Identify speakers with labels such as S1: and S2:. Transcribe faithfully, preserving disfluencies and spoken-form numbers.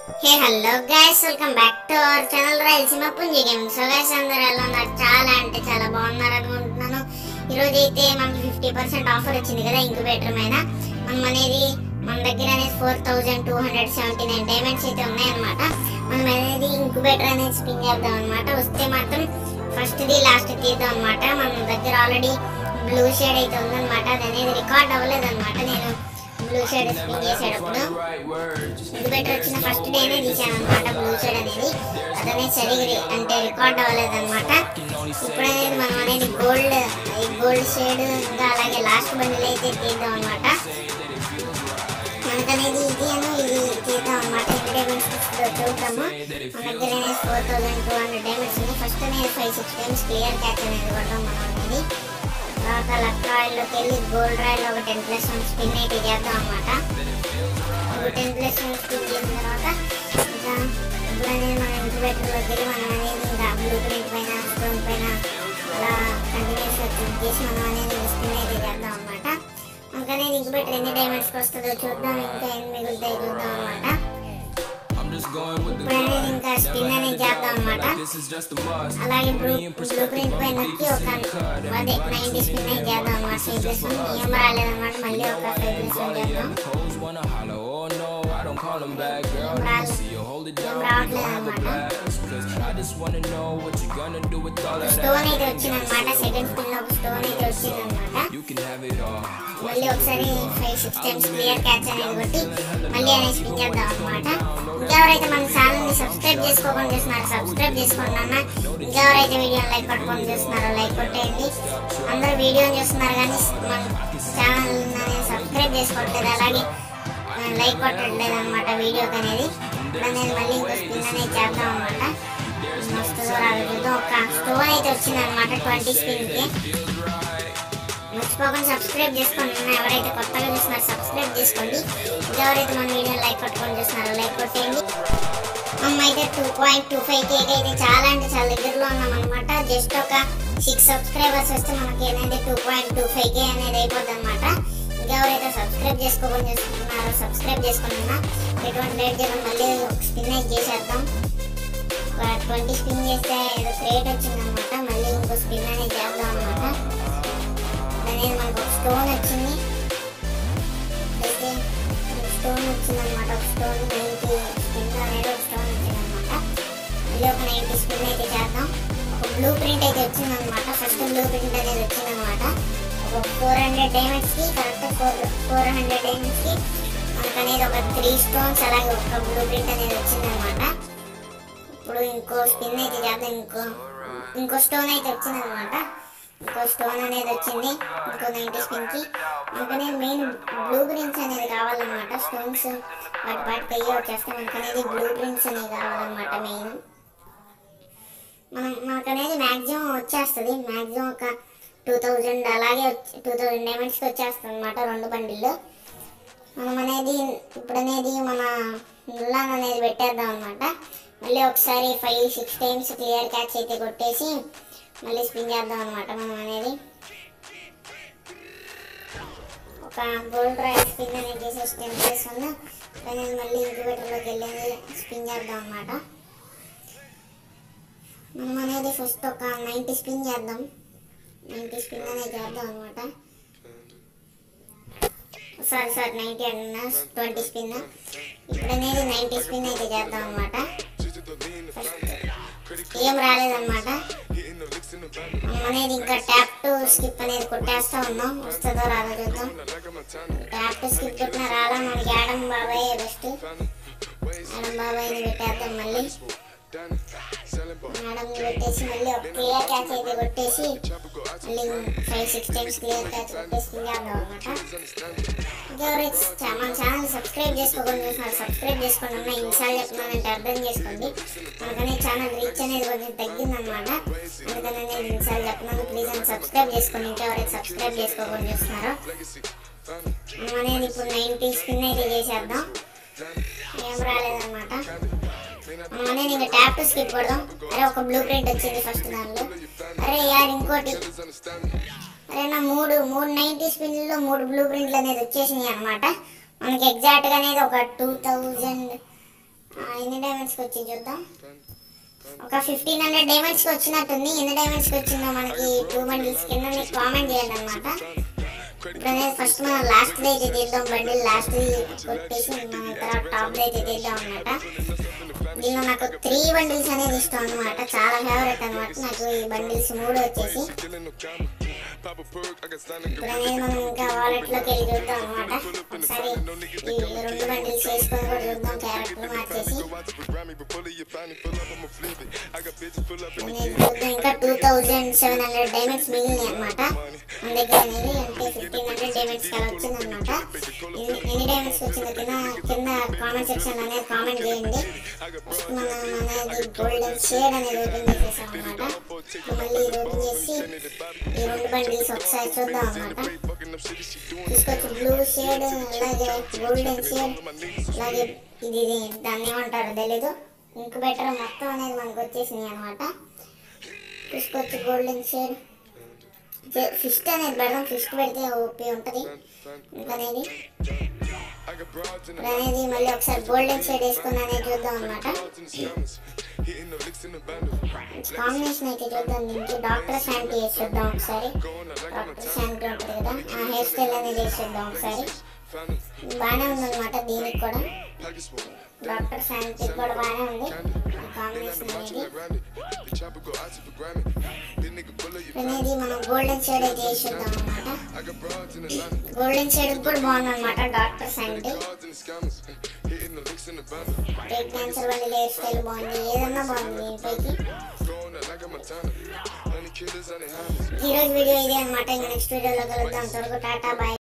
S1: Hey hello guys, welcome back to our channel Rayalaseema పుంజి gaming. So guys, అందరూ ఎలా ఉన్నారు? చాలా అంటే చాలా బాగున్నారు అనుకుంటున్నాను. ఈరోజు అయితే మనకి ఫిఫ్టీ పర్సెంట్ ఆఫర్ వచ్చింది కదా ఇంక్యుబేటర్ మీద. మనం అనేది మన దగ్గర అనేది four thousand two hundred seventy nine diamonds అయితే ఉన్నాయన్నమాట. మనం అనేది ఇంక్యుబేటర్ అనేది స్పిన్ చేద్దాం అనమాట. వస్తే మాత్రం ఫస్ట్ది లాస్ట్ తీద్దాం అనమాట. మన దగ్గర ఆల్రెడీ బ్లూ షేడ్ అయితే ఉందన్నమాట. అది అనేది రికార్డ్ అవ్వలేదు అనమాట. నేను బ్లూ షేడ్ స్పిన్ చేసేటప్పుడు ఇంక్యుబేటర్ వచ్చిన ఫస్ట్ డేనే తీసాను అనమాట. బ్లూ షేడ్ అనేది అదనే సరిగ్గా అంటే రికార్డ్ అవ్వలేదు అనమాట. ఇప్పుడు అనేది మనం అనేది గోల్డ్ ఈ గోల్డ్ షేడ్ ఇంకా అలాగే లాస్ట్ బండిల్ అయితే తీద్దాం అనమాట. మనకనేది ఇది అని ఇది తీద్దాం అనమాట. ఎన్ని డైమండ్స్ చూద్దాము. మన దగ్గర అనేది four thousand two hundred diamonds ఉంది. ఫస్ట్ అనేది five six times clear catch అనేది కొడదాం మనం అనేది. తర్వాత లక్ రాయల్లోకి వెళ్ళి గోల్డ్ రాయల్ ఒక టెన్ ప్లస్ వన్ స్పిన్ అయితే చేద్దాం అనమాట. ఒక టెన్ ప్లస్ వన్ స్పిన్ చేసిన తర్వాత ఇంకా ఇప్పుడు అనేది మన ఇంక్యుబేటర్లోకి వెళ్ళి మనం అనేది ఇంకా బ్లూ ప్రింట్ పైన స్టోన్ పైన అలా కంటిన్యూస్గా క్లిక్ చేసి మనం అనేది స్పిన్ అయితే చేద్దాం అనమాట. మనకు అనేది ఇంక్యుబేటర్ ఎన్ని డైమండ్స్కి వస్తుందో చూద్దాం. ఇంకా ఎన్ని మిగులుతాయి చూద్దాం అనమాట. ఇప్పుడు అనేది ఇంకా స్పిన్ అనేది చేద్దాం అనమాట. అలాగే బ్లూ బ్లూ ప్రింట్ పైన నొక్కి ఒక అదే నైన్టీ స్పిన్ అయితే చేద్దాం అనమాట. ఫైవ్ ప్లస్ వన్ ఏం రాలేదన్నమాట. మళ్ళీ ఒక ఫైవ్ ప్లస్ వన్ చేద్దాం. ఏం రావట్లేదు అనమాట. స్టోన్ అయితే వచ్చిందనమాట. సెకండ్ స్పిన్ లో ఒక స్టోన్ అయితే వచ్చిందనమాట. మళ్ళీ ఒకసారి five six times clear catch అనేది కొట్టి మళ్ళీ అనేది స్పిన్ చేద్దాం అనమాట. ఇంకెవరైతే మన ఛానల్ ని సబ్స్క్రైబ్ చేసుకోకుండా చూస్తున్నారో సబ్స్క్రైబ్ చేసుకోండి అన్న. ఇంకెవరైతే వీడియోని లైక్ కొట్టుకొని చూస్తున్నారో లైక్ కొట్టేయండి. అందరూ వీడియోని చూస్తున్నారు కానీ మన ఛానల్ అనేది సబ్స్క్రైబ్ చేసుకోవట్లేదు, అలాగే లైక్ కొట్టట్లేదు అనమాట వీడియోకి అనేది. ఇప్పుడు అనేది మళ్ళీ ఇంకో స్పిన్ అనేది చేద్దాం అనమాట. వస్తుందో రాదు చూద్దాం. ఒక స్టోన్ అయితే వచ్చింది అనమాట ట్వంటీ స్పిన్కి. మర్చిపోకుండా సబ్స్క్రైబ్ చేసుకోండి. ఎవరైతే కొత్తగా చూస్తున్నారో సబ్స్క్రైబ్ చేసుకోండి. ఎవరైతే మన వీడియో లైక్ కొట్టుకొని చూస్తున్నారో లైక్ కొట్టేయండి. మనం అయితే two point two five K అయితే చాలా అంటే చాలా దగ్గరలో ఉన్నాం అనమాట. జస్ట్ ఒక సిక్స్ సబ్స్క్రైబర్స్ వస్తే మనకి అనేది two point two five K అనేది అయిపోద్ది అనమాట. ఇంకెవరైతే సబ్స్క్రైబ్ చేసుకోకుండా చూస్తున్నారో సబ్స్క్రైబ్ చేసుకున్నా. ఎటువంటి లేట్ చేయడం మళ్ళీ ఒక స్పిన్ అయితే చేసేద్దాం. ఒక ట్వంటీ స్పిన్ చేస్తే ఏదో క్రియేట్ వచ్చిందనమాట. మళ్ళీ ఇంకో స్పిన్ అనేది చేద్దాం అనమాట. అనేది మనకు ఒక స్టోన్ వచ్చింది. అయితే స్టోన్ వచ్చిందనమాట. ఒక స్టోన్ నైన్టీ స్పిన్ అనేది ఒక స్టోన్ వచ్చిందనమాట. మళ్ళీ ఒక నైన్టీ స్పిన్ అయితే చేద్దాం. ఒక బ్లూ ప్రింట్ అయితే వచ్చిందనమాట. ఫస్ట్ బ్లూ ప్రింట్ అనేది వచ్చిందనమాట. ఒక ఫోర్ హండ్రెడ్ డైమండ్స్కి కరెక్ట్ ఫోర్ ఫోర్ హండ్రెడ్ డైమండ్స్కి మనకు అనేది ఒక త్రీ స్టోన్స్ అలాగే ఒక బ్లూ ప్రింట్ అనేది వచ్చిందనమాట. ఇప్పుడు ఇంకో స్పిన్ అయితే చేద్దాం. ఇంకో ఇంకో స్టోన్ అయితే వచ్చిందనమాట. ఇంకో స్టోన్ అనేది వచ్చింది. ఇంకో నైన్టీ స్పిన్కి మనకు అనేది మెయిన్ బ్లూ ప్రింట్స్ అనేది కావాలన్నమాట. స్టోన్స్ వాటి వాటికి అయ్యే వచ్చేస్తే మనకు అనేది బ్లూ ప్రింట్స్ అనేవి కావాలన్నమాట. మెయిన్ మనం మనకు అనేది మ్యాక్సిమం వచ్చేస్తుంది. మ్యాక్సిమం ఒక టూ థౌజండ్ అలాగే టూ థౌజండ్ డైమండ్స్కి వచ్చేస్తుంది అనమాట రెండు బండిల్లో. మనం అనేది ఇప్పుడు అనేది మన ముల్లాన్ అనేది పెట్టేద్దాం అనమాట. మళ్ళీ ఒకసారి five six times clear catch అయితే కొట్టేసి మళ్ళీ స్పిన్ చేద్దాం అనమాట. మనం అనేది ఒక గోల్డ్ రాయల్ స్పిన్ అనేది చేసేసి టెన్ ప్లస్ వన్ అనేది మళ్ళీ ఇంక్యుబేటర్లోకి వెళ్ళేది స్పిన్ చేద్దాం అనమాట. మనం అనేది ఫస్ట్ ఒక నైంటీ స్పిన్ చేద్దాం. నైంటీ స్పిన్ అనేది చేద్దాం అనమాట. సారీ సారీ నైంటీ అన్నా ట్వంటీ స్పిన్. ఇప్పుడు అనేది నైంటీ స్పిన్ అయితే చేద్దాం అనమాట. ఏం రాలేదన్నమాట. అనేది ఇంకా ట్యాప్ టు స్కిప్ అనేది కొట్టేస్తూ ఉన్నాం. వస్తుందో రాదో చూద్దాం. ట్యాప్ టు స్కిప్ కొట్టిన రాలా. మనకి యాడమ్ బాబాయ్ బెస్ట్. యాడమ్ బాబాయ్ని పెట్టేద్దాం. మళ్ళీ యాడమ్ని పెట్టేసి మళ్ళీ ఒక క్లియర్ క్యాచ్ అయితే కొట్టేసి మళ్ళీ five six times clear catch కొట్టేసి చేద్దాం అనమాట. ఇంకెవరైతే మన ఛానల్ సబ్స్క్రైబ్ చేసుకోకుండా చూస్తున్నారు సబ్స్క్రైబ్ చేసుకోండి అన్న. ఇన్సార్లు చెప్తున్నానంటే అర్థం చేసుకోండి. మనకనే ఛానల్ రీచ్ అనేది కొంచెం తగ్గిందనమాట. అందుకని నేను ఇన్సార్లు చెప్తున్నాను. ప్లీజ్ అని సబ్స్క్రైబ్ చేసుకోండి. ఇంకెవరైతే సబ్స్క్రైబ్ చేసుకోకుండా చూస్తున్నారో మనం అనేది ఇప్పుడు నైన్టీ స్పిన్ అయితే చేసేద్దాం. ఏం రాలేదన్నమాట. మనం అనేది ఇంకా ట్యాప్ టు స్కిప్ కొడదాం. అరే ఒక బ్లూ ప్రింట్ వచ్చింది ఫస్ట్ దానిలో. అరే యార్ ఇంకోటి. అరే నా మూడు మూడు నైన్టీ స్పిన్లో మూడు బ్లూ ప్రింట్లు అనేది వచ్చేసినాయి అనమాట. మనకి ఎగ్జాక్ట్గా అనేది ఒక టూ థౌజండ్ ఎన్ని డైమండ్స్కి వచ్చి చూద్దాం. ఒక ఫిఫ్టీన్ హండ్రెడ్ డైమండ్స్కి వచ్చినట్టుంది. ఎన్ని డైమండ్స్కి వచ్చిందో మనకి టూ బండిల్స్ కింద మీకు కామెంట్ చేయండి అనమాట. ఇప్పుడు అనేది ఫస్ట్ మనం లాస్ట్ అయితే తీద్దాం బండిల్. లాస్ట్ కొట్టేసి మనం తర్వాత టాప్ అయితే తీద్దాం అనమాట. దీనిలో నాకు త్రీ బండిల్స్ అనేది ఇష్టం అనమాట, చాలా ఫేవరెట్ అనమాట నాకు ఈ బండిల్స్ మూడు వచ్చేసి. ఇప్పుడు అనేది మనం ఇంకా వాలెట్లోకి వెళ్ళి చూద్దాం అనమాట. ఒకసారి ఈ రెండు బండిల్స్ వేసుకొని కూడా చూద్దాం క్యారెక్టర్ మార్చేసి. ఇంకా two thousand seven hundred diamonds మిగిలినాయి అనమాట మన దగ్గర అనేది. అంటే ఫిఫ్టీన్ హండ్రెడ్ డైమండ్స్కి అలా వచ్చిందనమాట. ఎన్ని డైమండ్స్కి వచ్చిందో కింద కింద కామెంట్ సెక్షన్ అనేది కామెంట్ చేయండి. ఫస్ట్ మనం అనేది గోల్డెన్ షేడ్ అనేది ఓపెన్ చేసేసాం అనమాట. మళ్ళీ ఇది ఓపెన్ చేసి ఈ రెండు బండిల్స్ ఒకసారి చూద్దాం అనమాట. తీసుకొచ్చి బ్లూ షేడ్, అలాగే గోల్డెన్ షేడ్, అలాగే ఇది దాన్ని ఏమంటారో తెలీదు, ఇంక్యుబేటర్ మొత్తం అనేది మనకు వచ్చేసినాయి అనమాట. తీసుకొచ్చి గోల్డెన్ షేడ్ ఫిస్ట్ అనేది పెడదాం. ఫిస్ట్ పెడితే ఓపీ ఉంటుంది ఇంకనేది. అనేది మళ్ళీ ఒకసారి గోల్డెన్ షేడ్ వేసుకుని అనేది చూద్దాం అనమాట. కాంబినేషన్ అయితే చూద్దాం. దీనికి డాక్టర్ శాంటీ వేసి చూద్దాం ఒకసారి. డాక్టర్ శాంటీ ఉంటుంది కదా, ఆ హెయిర్ స్టైల్ అనేది వేసి చూద్దాం ఒకసారి. బాగానే ఉందన్నమాట దీనికి కూడా. డాక్టర్ శాంటీ కూడా బాగానే ఉంది కాంబినేషన్ అనేది. అనేది మనం గోల్డెన్ షేడ్ అయితే వేసి చూద్దాం అనమాట. గోల్డెన్ షేడ్ కూడా బాగుంది అనమాట డాక్టర్ శాంటీ. బ్రేక్ డాన్సర్ వాళ్ళ హెయిర్ స్టైల్ బాగుంది, ఏదన్నా బాగుంది దీనిపైకి. ఈరోజు వీడియో ఇదే అనమాట. ఇంకా నెక్స్ట్ వీడియోలో కలుద్దాం. త్వరగా టాటా బాయ్.